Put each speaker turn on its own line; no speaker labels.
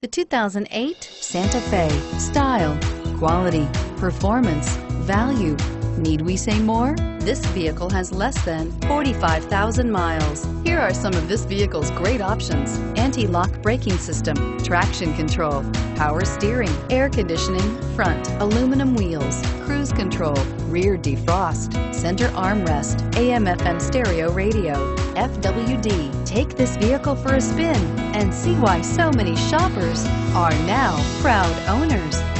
The 2008 Santa Fe. Style, quality, performance, value. Need we say more? This vehicle has less than 45,000 miles. Here are some of this vehicle's great options: anti-lock braking system, traction control, power steering, air conditioning, front, aluminum wheels, cruise control, rear defrost, center armrest, AM/FM stereo radio, FWD. Take this vehicle for a spin and see why so many shoppers are now proud owners.